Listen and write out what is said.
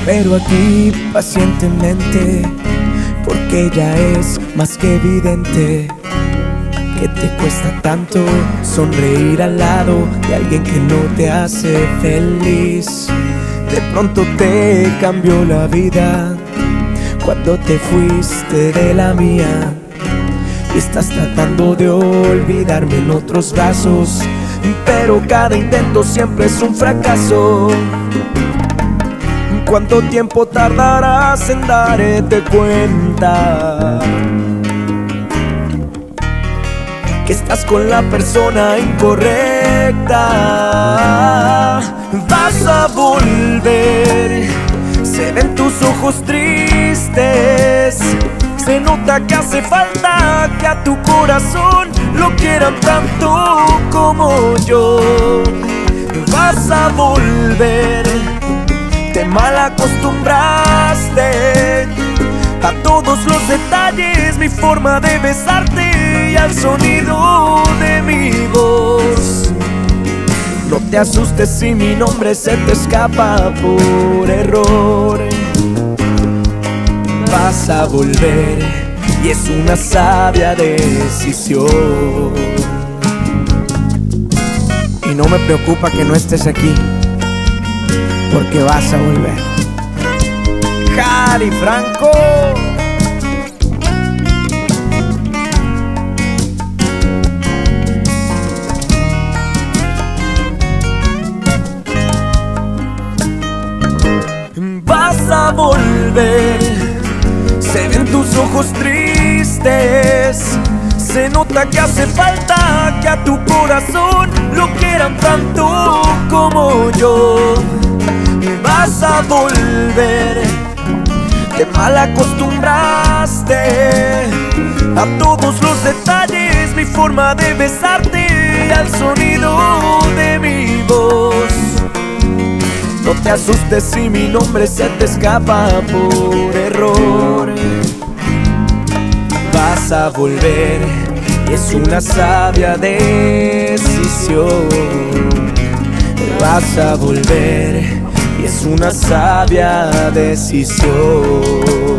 espero aquí pacientemente, porque ya es más que evidente que te cuesta tanto sonreír al lado de alguien que no te hace feliz. De pronto te cambió la vida cuando te fuiste de la mía, y estás tratando de olvidarme en otros brazos, pero cada intento siempre es un fracaso. ¿Cuánto tiempo tardarás en darte cuenta que estás con la persona incorrecta? Vas a volver, se ven tus ojos tristes, se nota que hace falta que a tu corazón lo quieran tanto como yo. Vas a volver, te mal acostumbraste a todos los detalles, mi forma de besarte y al sonido de mi voz. No te asustes si mi nombre se te escapa por error. Vas a volver y es una sabia decisión. Y no me preocupa que no estés aquí, porque vas a volver. Jari Franco. Vas a volver, se ven tus ojos tristes, se nota que hace falta que a tu corazón lo quieran tanto como yo. Vas a volver, te mal acostumbraste a todos los detalles, mi forma de besarte y al sonido de mi voz. No te asustes si mi nombre se te escapa por error. Vas a volver y es una sabia decisión. Vas a volver y es una sabia decisión.